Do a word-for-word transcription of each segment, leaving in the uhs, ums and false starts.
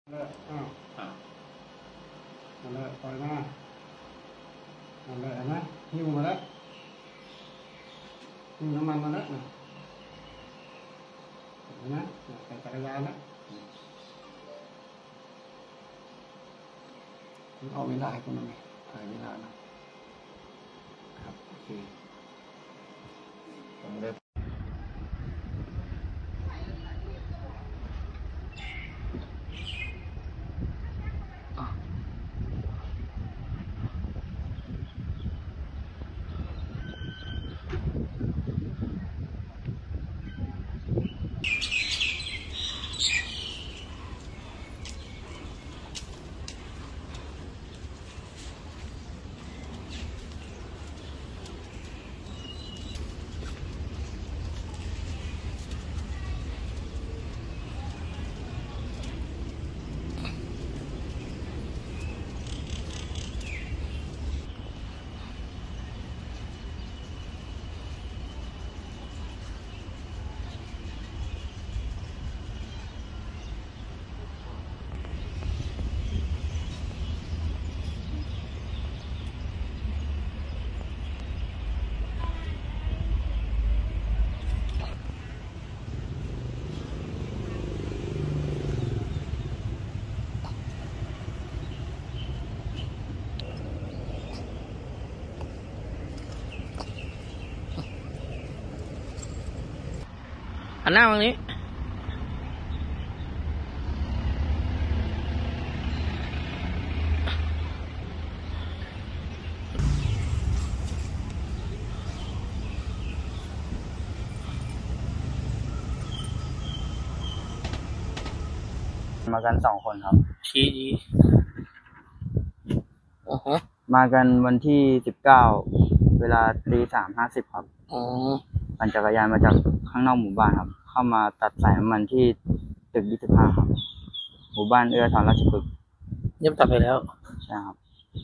เลยอ้าวนั่นแหละปล่อยมานั่นแหละเห็นไหมหิ้วมาแล้วหิ้วน้ำมันมาแล้วนะเห็นไหมใส่จักรยานแล้วเอาเวลาให้คุณหน่อยถ่ายเวลานะครับโอเคผมเลยหันหน้ามานี้มากันสองคนครับชี้ดีอ๋อฮะมากันวันที่สิบเก้าเวลาตีสามห้าสิบครับอ๋อปั่นจักรยานมาจากข้างนอกหมู่บ้านครับเข้ามาตัดสายน้ำมันที่ตึกยี่สิบห้าครับหมู่บ้านเอื้อทรราชพฤกษ์เยี่ยมตัดไปแล้วใช่ครับ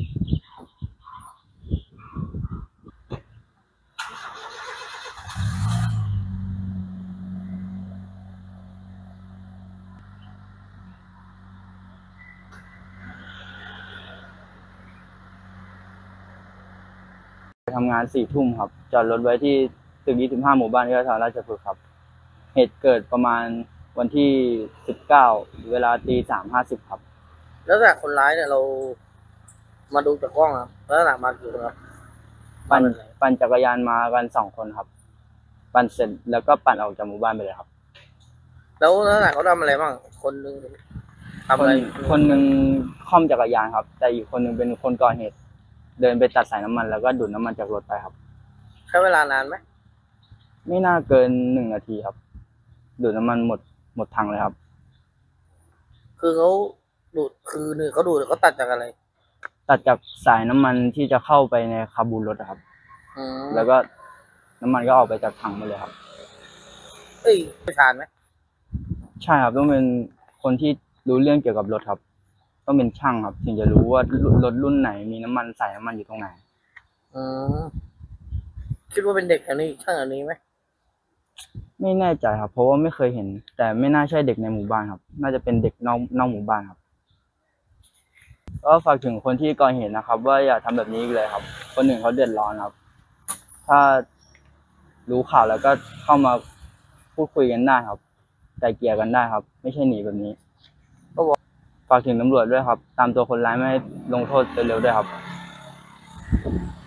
ไปทำงานสี่ทุ่มครับจอดรถไว้ที่ตึกยี่สิบห้าหมู่บ้านเอื้อทรราชพฤกษ์ครับเหตุเกิดประมาณวันที่สิบเก้าเวลาตีสามห้าสิบครับแล้วจากคนร้ายเนี่ยเรามาดูจากกล้องครับแล้วหลังมากี่คนครับปั่นปั่นจักรยานมากันสองคนครับปั่นเสร็จแล้วก็ปั่นออกจากหมู่บ้านไปเลยครับแล้วแล้วหลังเขาทำอะไรบ้างคนนึงทำอะไรคนหนึ่งค่อมจักรยานครับแต่อีกคนหนึ่งเป็นคนก่อเหตุเดินไปตัดสายน้ำมันแล้วก็ดูดน้ำมันจากรถไปครับใช้เวลานานไหมไม่น่าเกินหนึ่งนาทีครับดูดน้ำมันหมดหมดถังเลยครับคือเขาดูดคือหนึ่งเขาดูดเขาตัดจากอะไรตัดจากสายน้ำมันที่จะเข้าไปในคาบูรถครับแล้วก็น้ำมันก็ออกไปจากถังหมดเลยครับเอ้ยผู้ชายไหมใช่ครับต้องเป็นคนที่รู้เรื่องเกี่ยวกับรถครับต้องเป็นช่างครับถึงจะรู้ว่ารถรุ่นไหนมีน้ำมันสายน้ำมันอยู่ตรงไหนอืมคิดว่าเป็นเด็กแถวนี้ช่างแถวนี้ไหมไม่แน่ใจครับเพราะว่าไม่เคยเห็นแต่ไม่น่าใช่เด็กในหมู่บ้านครับน่าจะเป็นเด็กนอกนอกหมู่บ้านครับก็ฝากถึงคนที่ก่อเหตุนะครับว่าอย่าทำแบบนี้อีกเลยครับคนหนึ่งเขาเดือดร้อนครับถ้ารู้ข่าวแล้วก็เข้ามาพูดคุยกันได้ครับไกลเกลี่ยกันได้ครับไม่ใช่หนีแบบนี้ก็บอกฝากถึงตำรวจด้วยครับตามตัวคนร้ายไม่ให้ลงโทษเร็วๆด้วยครับ